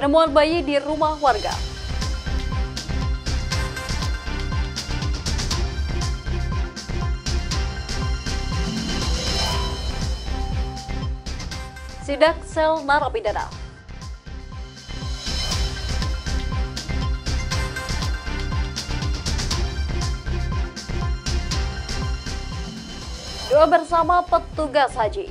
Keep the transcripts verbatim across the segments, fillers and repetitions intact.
Penemuan bayi di rumah warga. Sidak sel narapidana. Doa bersama petugas haji.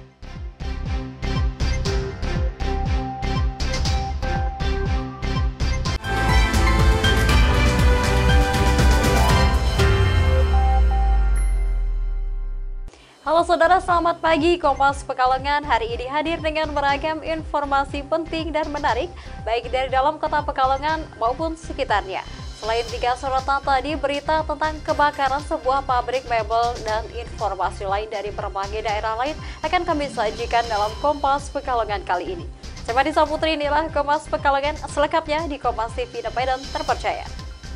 Halo saudara, selamat pagi. Kompas Pekalongan hari ini hadir dengan beragam informasi penting dan menarik, baik dari dalam kota Pekalongan maupun sekitarnya. Selain tiga sorotan tadi, berita tentang kebakaran sebuah pabrik mebel dan informasi lain dari berbagai daerah lain akan kami sajikan dalam Kompas Pekalongan kali ini. Saya Madisa Putri, inilah Kompas Pekalongan selengkapnya di Kompas T V Independen terpercaya.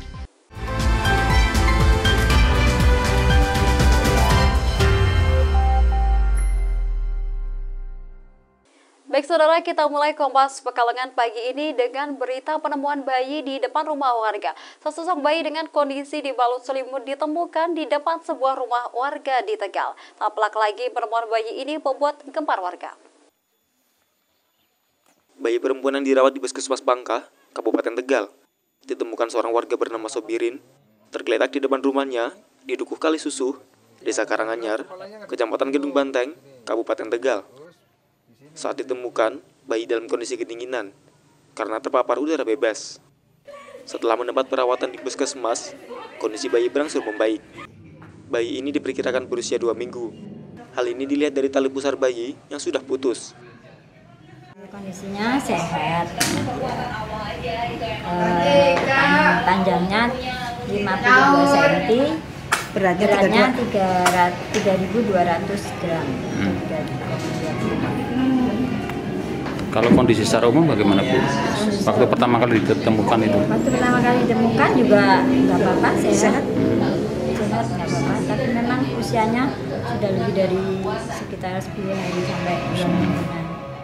Baik saudara, kita mulai Kompas Pekalongan pagi ini dengan berita penemuan bayi di depan rumah warga. Sesosok bayi dengan kondisi dibalut selimut ditemukan di depan sebuah rumah warga di Tegal. Tak pelak lagi, penemuan bayi ini membuat gempar warga. Bayi perempuan yang dirawat di Puskesmas Bangka, Kabupaten Tegal, ditemukan seorang warga bernama Sobirin, tergeletak di depan rumahnya di Dukuh Kali Susu, Desa Karanganyar, Kecamatan Gedung Banteng, Kabupaten Tegal. Saat ditemukan, bayi dalam kondisi kedinginan karena terpapar udara bebas. Setelah mendapat perawatan di puskesmas, kondisi bayi berangsur membaik. Bayi ini diperkirakan berusia dua minggu. Hal ini dilihat dari tali pusar bayi yang sudah putus. Kondisinya sehat. Eh, panjangnya lima puluh dua sentimeter, beratnya tiga ribu dua ratus gram. Hmm. Kalau kondisi secara umum bagaimana Bu? Waktu pertama kali ditemukan itu? Waktu pertama kali ditemukan juga nggak apa-apa, sehat. Sehat nggak apa-apa, tapi memang usianya sudah lebih dari sekitar sepuluh hari sampai dua mingguan.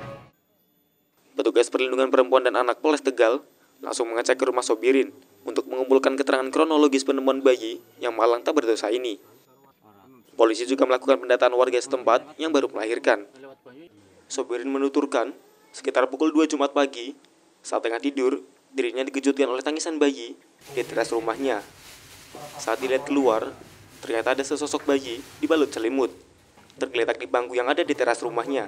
Petugas Perlindungan Perempuan dan Anak Polres Tegal langsung mengecek ke rumah Sobirin untuk mengumpulkan keterangan kronologis penemuan bayi yang malang tak berdosa ini. Polisi juga melakukan pendataan warga setempat yang baru melahirkan. Sobirin menuturkan, sekitar pukul dua Jumat pagi, saat tengah tidur, dirinya dikejutkan oleh tangisan bayi di teras rumahnya. Saat dilihat keluar, ternyata ada sesosok bayi dibalut selimut, tergeletak di bangku yang ada di teras rumahnya.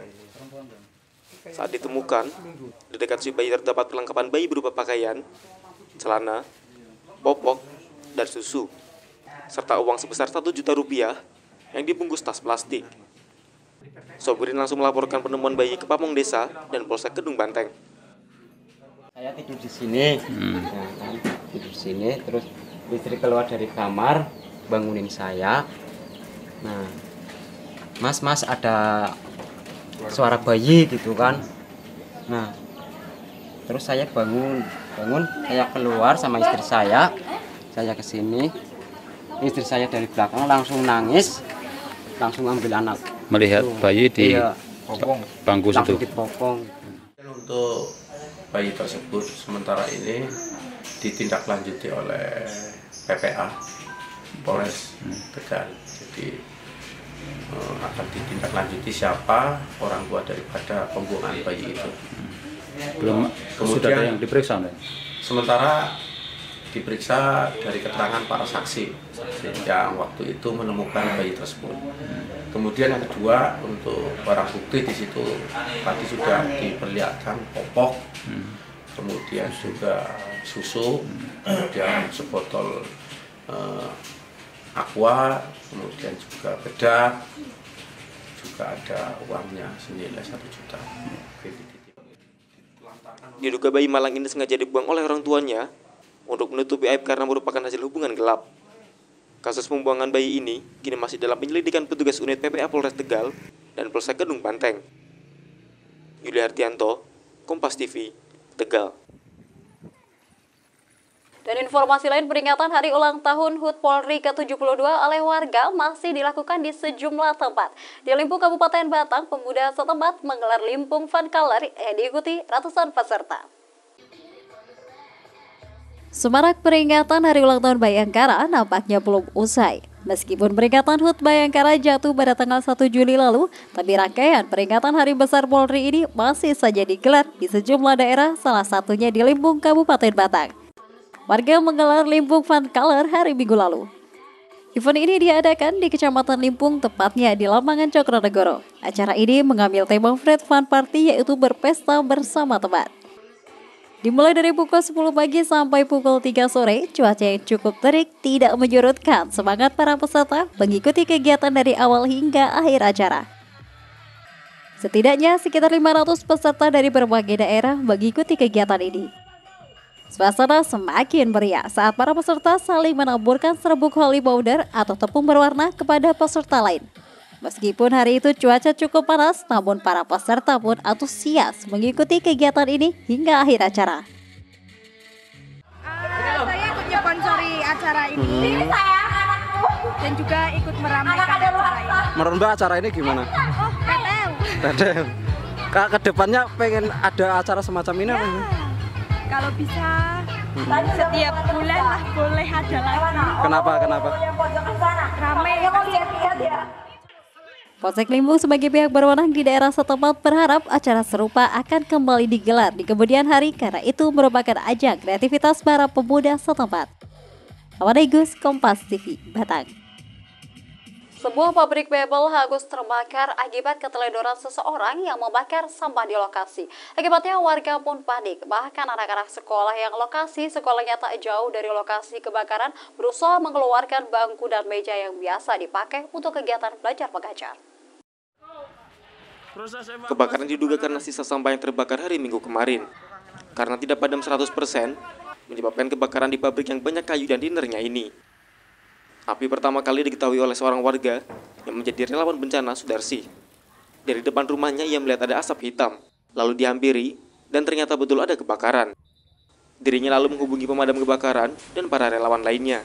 Saat ditemukan, di dekat si bayi terdapat perlengkapan bayi berupa pakaian, celana, popok, dan susu, serta uang sebesar satu juta rupiah yang dibungkus tas plastik. Sobirin langsung melaporkan penemuan bayi ke Pamong Desa dan Polsek Gedung Banteng. Saya tidur di sini, hmm. nah, tidur di sini, terus istri keluar dari kamar, bangunin saya. Nah, mas, mas ada suara bayi gitu kan. Nah, terus saya bangun, bangun, saya keluar sama istri saya, saya ke sini, istri saya dari belakang langsung nangis, langsung ambil anak. Melihat bayi di iya, bangku situ. Dipopong. Untuk bayi tersebut sementara ini ditindaklanjuti oleh P P A Polres Tegal. Jadi eh, akan ditindaklanjuti siapa orang tua daripada pembuangan bayi itu. Belum kemudian sudah ada yang diperiksa, Mbak? Sementara diperiksa dari keterangan para saksi yang waktu itu menemukan bayi tersebut. Kemudian yang kedua, untuk barang bukti di situ tadi sudah diperlihatkan popok, kemudian juga susu, kemudian sebotol eh, aqua, kemudian juga bedak, juga ada uangnya senilai satu juta. Diduga bayi malang ini sengaja dibuang oleh orang tuanya untuk menutupi aib karena merupakan hasil hubungan gelap. Kasus pembuangan bayi ini kini masih dalam penyelidikan petugas unit P P A Polres Tegal dan Polsek Gedung Banteng. Yuli Hartianto, Kompas T V, Tegal. Dan informasi lain, peringatan hari ulang tahun H U T Polri ke tujuh puluh dua oleh warga masih dilakukan di sejumlah tempat. Di Limpung Kabupaten Batang, pemuda setempat menggelar Limpung Fun Color yang diikuti ratusan peserta. Semarak peringatan Hari Ulang Tahun Bayangkara nampaknya belum usai. Meskipun peringatan H U T Bayangkara jatuh pada tanggal satu Juli lalu, tapi rangkaian peringatan Hari Besar Polri ini masih saja digelar di sejumlah daerah, salah satunya di Limpung, Kabupaten Batang. Warga menggelar Limpung Fun Color hari Minggu lalu. Event ini diadakan di Kecamatan Limpung, tepatnya di Lamangan Cokronegoro. Acara ini mengambil tema Fred Fun Party, yaitu berpesta bersama teman. Dimulai dari pukul sepuluh pagi sampai pukul tiga sore, cuaca yang cukup terik tidak menyurutkan semangat para peserta mengikuti kegiatan dari awal hingga akhir acara. Setidaknya sekitar lima ratus peserta dari berbagai daerah mengikuti kegiatan ini. Suasana semakin meriah saat para peserta saling menaburkan serbuk holy powder atau tepung berwarna kepada peserta lain. Meskipun hari itu cuaca cukup panas, namun para peserta pun antusias mengikuti kegiatan ini hingga akhir acara. Uh, saya ikut nyponsori acara ini hmm. dan juga ikut meramaikan acara ini. Menurut Mbak acara ini gimana? Oh, keren. Keren. Kak, kedepannya pengen ada acara semacam ini ya, apa? Kalau bisa hmm. setiap bulan lah boleh ada lagi. Kenapa? Kenapa? Ramai. Polsek Limpung sebagai pihak berwenang di daerah setempat berharap acara serupa akan kembali digelar di kemudian hari karena itu merupakan ajang kreativitas para pemuda setempat. Awadigus, Kompas T V, Batang. Sebuah pabrik mebel hangus terbakar akibat keteledoran seseorang yang membakar sampah di lokasi. Akibatnya warga pun panik, bahkan anak-anak sekolah yang lokasi sekolahnya tak jauh dari lokasi kebakaran berusaha mengeluarkan bangku dan meja yang biasa dipakai untuk kegiatan belajar mengajar. Kebakaran diduga karena sisa sampah yang terbakar hari Minggu kemarin. Karena tidak padam seratus persen, menyebabkan kebakaran di pabrik yang banyak kayu dan dinernya ini. Api pertama kali diketahui oleh seorang warga yang menjadi relawan bencana, Sudarsi. Dari depan rumahnya ia melihat ada asap hitam, lalu dihampiri dan ternyata betul ada kebakaran. Dirinya lalu menghubungi pemadam kebakaran dan para relawan lainnya.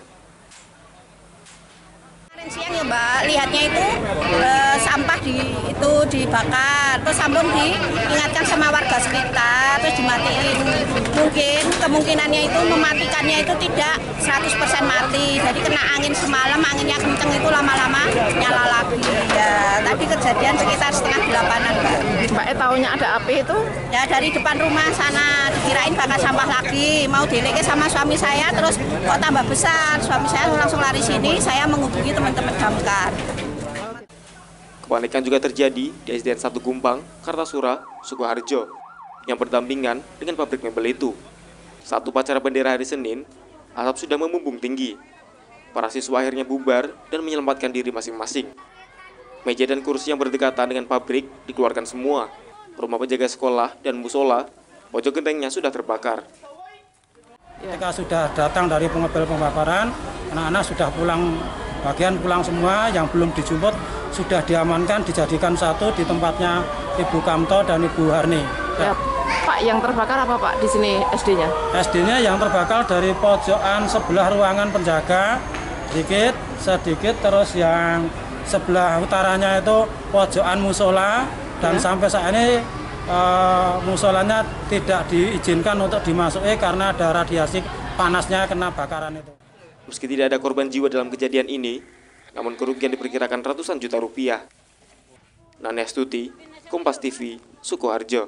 Siang ya Mbak, lihatnya itu e, sampah di itu dibakar, terus sampun diingatkan sama warga sekitar, terus dimatiin. Mungkin kemungkinannya itu mematikannya itu tidak seratus persen mati, jadi kena angin semalam, anginnya kenceng itu lama-lama nyala lagi. Ya, tadi kejadian sekitar setengah delapanan Mbak. Mbak eh, tahunya ada api itu? Ya dari depan rumah sana, dikirain bakar sampah lagi, mau dileke sama suami saya, terus kok tambah besar, suami saya langsung lari sini, saya menghubungi teman-teman damkar. Kepanikan juga terjadi di S D N satu Gumpang, Kartasura, Sukoharjo, yang berdampingan dengan pabrik mebel itu. Saat upacara bendera hari Senin, asap sudah membumbung tinggi. Para siswa akhirnya bubar dan menyelamatkan diri masing-masing. Meja dan kursi yang berdekatan dengan pabrik dikeluarkan semua. Rumah penjaga sekolah dan musola, pojok gentengnya sudah terbakar. Ketika sudah datang dari pengebel pembakaran, anak-anak sudah pulang, bagian pulang semua, yang belum dijemput sudah diamankan, dijadikan satu di tempatnya Ibu Kamto dan Ibu Harni. Ya, Pak, yang terbakar apa Pak di sini S D-nya? S D-nya yang terbakar dari pojokan sebelah ruangan penjaga, sedikit, sedikit, terus yang sebelah utaranya itu pojokan musola, dan ya. Sampai saat ini uh, musolanya tidak diizinkan untuk dimasuki karena ada radiasi panasnya kena bakaran itu. Meski tidak ada korban jiwa dalam kejadian ini, namun kerugian diperkirakan ratusan juta rupiah. Nani Astuti, Kompas T V, Sukoharjo.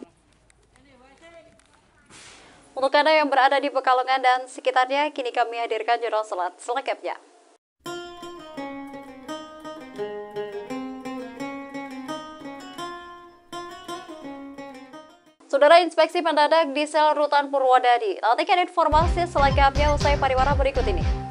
Untuk Anda yang berada di Pekalongan dan sekitarnya, kini kami hadirkan jurnal selat selengkapnya. Saudara, inspeksi mendadak di sel Rutan Purwodadi. Nantikan informasi selengkapnya usai pariwara berikut ini.